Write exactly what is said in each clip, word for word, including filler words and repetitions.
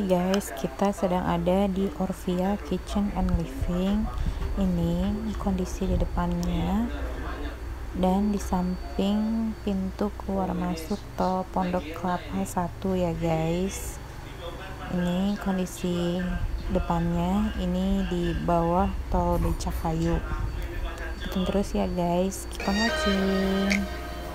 Hai guys, kita sedang ada di Orvia Kitchen and Living. Ini kondisi di depannya dan di samping pintu keluar masuk tol Pondok Kelapa satu ya guys. Ini kondisi depannya, ini di bawah tol Becakayu. Ikutin terus ya guys, keep on watching.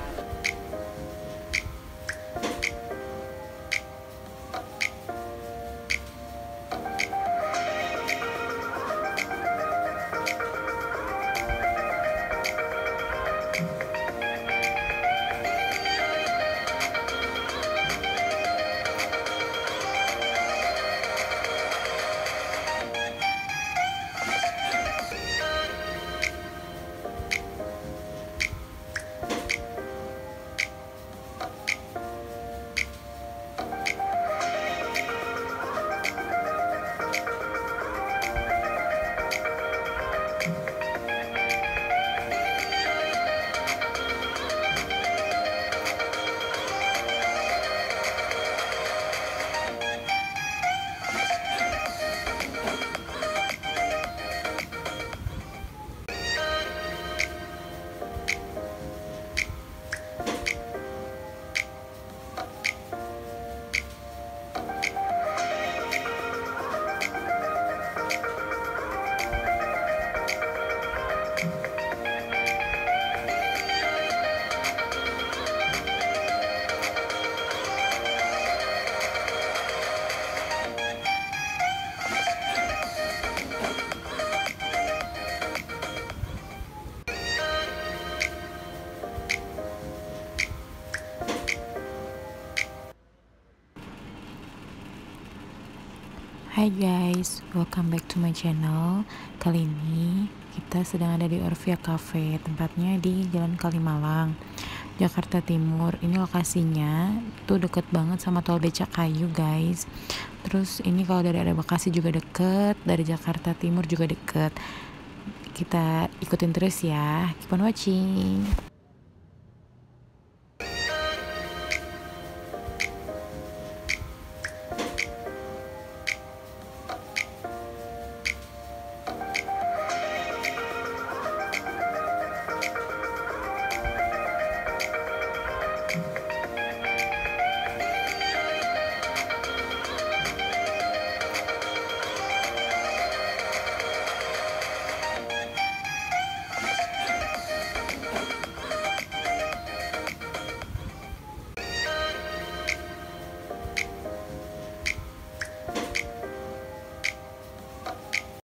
Hai guys, welcome back to my channel. Kali ini kita sedang ada di Orvia Cafe, tempatnya di Jalan Kalimalang, Jakarta Timur. Ini lokasinya tuh deket banget sama tol Becakayu guys. Terus ini kalau dari arah Bekasi juga deket, dari Jakarta Timur juga deket. Kita ikutin terus ya, keep on watching.